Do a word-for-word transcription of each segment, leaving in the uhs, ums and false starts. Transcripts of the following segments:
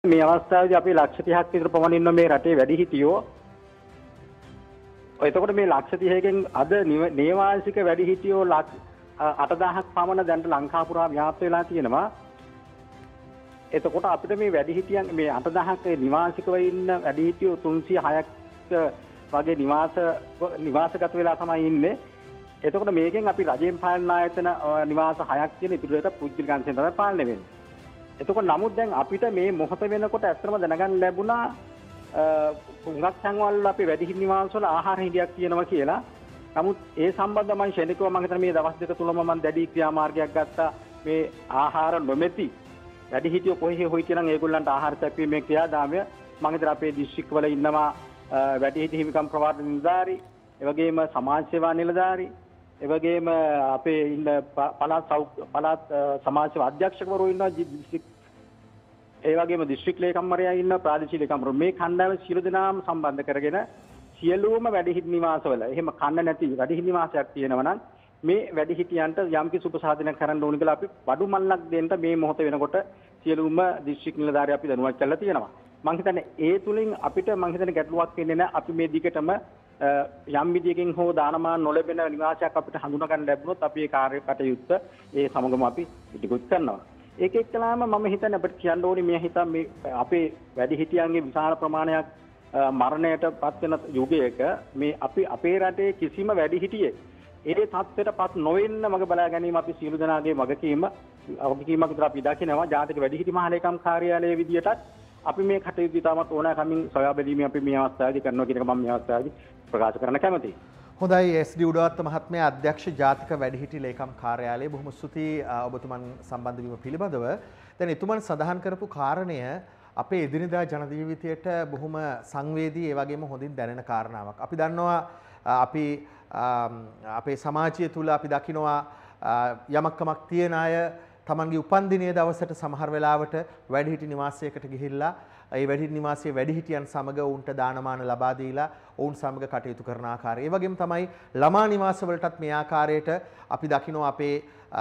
මේ අවස්ථාවේදී අපි ලක්ෂ තිහක් විතර පමණ ඉන්න මේ රටේ වැඩිහිටියෝ එතකොට මේ ලක්ෂ තිහකෙන් අද නේවාසික වැඩිහිටියෝ අටදාහක් පමණ දැන් ලංකා පුරා ව්‍යාප්ත වෙලා තියෙනවා. එතකොට අපිට මේ වැඩිහිටියන් මේ අටදාහක නිවාසිකව ඉන්න වැඩිහිටියෝ තුන්සිය හයක් වගේ නිවාස නිවාසගත වෙලා තමයි ඉන්නේ. එතකොට මේකෙන් අපි රජයෙන් පාලන ආයතන නිවාස හයක් තියෙන ඉදිරියට පුද්ගලිකයන්ගෙන් තමයි පාලනය වෙන්නේ. එතකොට නමුත් දැන් අපිට මේ මොහොත වෙනකොට ඇත්තම දැනගන්න ලැබුණා හුඟක් සංවල් අපි වැඩිහිටි නිවාස වල ආහාර හිඩියක් තියෙනවා කියලා. නමුත් ඒ සම්බන්ධව මම ශනිකව මම හිතන මේ දවස් දෙක තුනම මම දැඩි ක්‍රියාමාර්ගයක් ගත්තා. මේ ආහාර නොමැති වැඩිහිටියෝ කොහේ හොයි කියනනම් ඒගොල්ලන්ට ආහාර සැපීමේ ක්‍රියාදාමය මම හිතන අපේ දිස්ත්‍රික්ක වල ඉන්නවා වැඩිහිටි හිමිකම් ප්‍රවාහන නිලධාරී, ඒ වගේම සමාජ සේවා නිලධාරී, ඒ වගේම අපේ ඉන්න පළාත් පළාත් සමාජ සේවා අධ්‍යක්ෂකවරු ඉන්නවා දිස්ත්‍රික්, ඒ වගේම දිස්ත්‍රික් ලේකම්වරයා ඉන්න ප්‍රාදේශීය ලේකම්වරු මේ කණ්ඩායම සියලු දෙනාම සම්බන්ධ කරගෙන සියලුම වැඩිහිටි නිවාසවල එහෙම කන්න නැති වැඩිහිටි නිවාසයක් තියෙනවා නම් මේ වැඩිහිටියන්ට යම්කිසි උපසාධනයක් කරන්න ඕන කියලා අපි බඩු මල්ලක් දෙන්න මේ මොහොත වෙනකොට සියලුම දිස්ත්‍රික් නිලධාරියෝ අපි දැනුවත් කරලා තියෙනවා. මම හිතන්නේ ඒ තුලින් අපිට මම හිතන්නේ ගැටලුවක් වෙන්නේ නැහැ. අපි මේ දිගටම යම් විදියකින් හෝ දානමාන නොලැබෙන නිවාසයක් අපිට හඳුනා ගන්න ලැබුණොත් අපි ඒ කාර්ය කටයුත්ත ඒ සමගම අපි ඉදිරියට කරනවා. ඒක එක්කලාම මම හිතන්නේ අපිට කියන්න ඕනේ මේ හිතන් මේ අපේ වැඩිහිටියන්ගේ විශාල ප්‍රමාණයක් මරණයට පත් වෙන යුගයක මේ අපි අපේ රටේ කිසිම වැඩිහිටියෙක් ඒ තත්ත්වයටපත් නොවෙන්න මග බලා ගැනීම අපි සියලු දෙනාගේ වගකීම වගකීමක් විතර අපි දකිනවා. ජාතික වැඩිහිටි මහලේකම් කාර්යාලයේ විදියටත් අපි මේ කටයුතු ඉතාමත් ඕනෑකමින් සොයා බැලීමේ අපි මේ අවස්ථාවේදී කරනවා කියන එක මම මේ අවස්ථාවේදී ප්‍රකාශ කරන්න කැමතියි. හොඳයි එස් ඩී උඩවත්ත මහත්මයා අධ්‍යක්ෂ ජාතික වැඩිහිටි ලේකම් කාර්යාලය බොහොම ස්තුතියි ඔබතුමන් සම්බන්ධ වීම පිළිබඳව. දැන් එතුමන් සඳහන් කරපු කාරණය අපේ එදිනෙදා ජන ජීවිතයට බොහොම සංවේදී ඒ වගේම හොඳින් දැනෙන කාරණාවක්. අපි දන්නවා අපි අපේ සමාජය තුල අපි දකිනවා යමක්කමක් තියන අය තමන්ගේ උපන්දිනයේ දවසට සමහර වෙලාවට වැඩිහිටි නිවාසයකට ගිහිල්ලා ඒ වැඩිහිටි නිවාසයේ වැඩිහිටියන් සමග උන්ට දානමාන ලබා දීලා ඔවුන් සමග කටයුතු කරන ආකාරය. ඒ වගේම තමයි ළමා නිවාස වලටත් මේ ආකාරයට අපි දකිනවා අපේ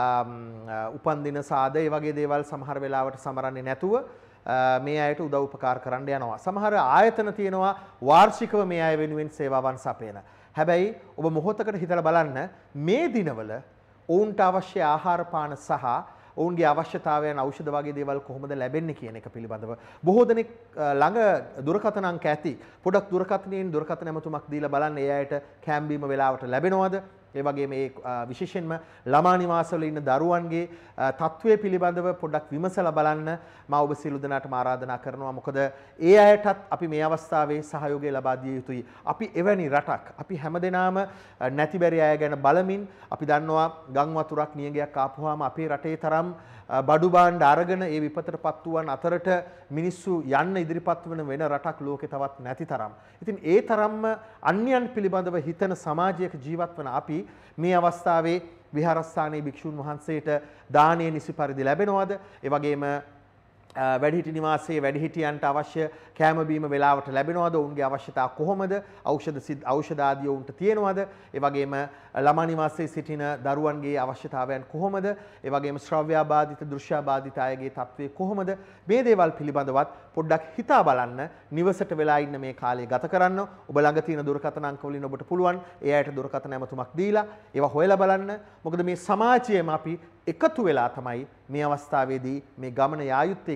උපන්දින සාද ඒ වගේ දේවල් සමහර වෙලාවට සමරන්නේ නැතුව මේ අයට උදව් උපකාර කරන්න යනවා. සමහර ආයතන තියෙනවා වාර්ෂිකව මේ අය වෙනුවෙන් සේවාවන් සපයන. හැබැයි ඔබ මොහොතකට හිතලා බලන්න මේ දිනවල ඔවුන්ට අවශ්‍ය ආහාර පාන සහ ඔවුන්ගේ අවශ්‍යතාවයන් ඖෂධ වගේ දේවල් කොහොමද ලැබෙන්නේ කියන එක පිළිබඳව බොහෝ දෙනෙක් ළඟ දුරකථන අංක ඇති. පොඩක් දුරකථනයෙන් දුරකථන ඇමතුමක් දීලා බලන්න ඒ අයට කැම්බීම වෙලාවට ලැබෙනවද? ඒ වගේම මේ විශේෂයෙන්ම ළමා නිවාසවල ඉන්න දරුවන්ගේ තත්ත්වය පිළිබඳව පොඩ්ඩක් විමසලා බලන්න මම ඔබ සියලු දෙනාටම ආරාධනා කරනවා. මොකද ඒ අයටත් අපි මේ අවස්ථාවේ සහයෝගය ලබා දිය යුතුයි. අපි එවැනි රටක් අපි හැමදෙනාම නැතිබැරි අය ගැන බලමින් අපි දන්නවා ගම් වතුරක් නියඟයක් ආපුවාම අපේ රටේ තරම් බඩු බාණ්ඩ අරගෙන ඒ විපතටපත් වූවන් අතරට මිනිස්සු යන්න ඉදිරිපත් වෙන වෙන රටක් ලෝකේ තවත් නැති තරම්. ඉතින් ඒ තරම්ම අන්‍යයන් පිළිබඳව හිතන සමාජයක ජීවත් වන අපි මේ අවස්ථාවේ විහාරස්ථානයේ භික්ෂුන් වහන්සේට දානීය නිසි පරිදි ලැබෙනවද? ඒ වගේම වැඩිහිටි නිවාසයේ වැඩිහිටියන්ට අවශ්‍ය කෑම බීම වේලාවට ලැබෙනවද? ඔවුන්ගේ අවශ්‍යතා කොහොමද? ඖෂධ ඖෂධ ආදී ඔවුන්ට තියෙනවද? ඒ වගේම ළමා නිවාසයේ සිටින දරුවන්ගේ අවශ්‍යතාවයන් කොහොමද? ඒ වගේම ශ්‍රව්‍යාබාධිත දෘශ්‍යාබාධිත අයගේ තත්ත්වය කොහොමද? මේ දේවල් පිළිබඳවත් පොඩ්ඩක් හිතා බලන්න නිවසට වෙලා ඉන්න මේ කාලය ගත කරන්න. ඔබ ළඟ තියෙන දුරකථන අංක වලින් ඔබට පුළුවන් ඒ අයට දුරකථන ඇමතුමක් දීලා ඒවා හොයලා බලන්න. මොකද මේ සමාජයේම අපි එකතු වෙලා තමයි මේ අවස්ථාවේදී මේ ගමන යා යුත්තේ.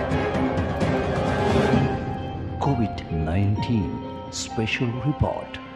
COVID nineteen Special Report.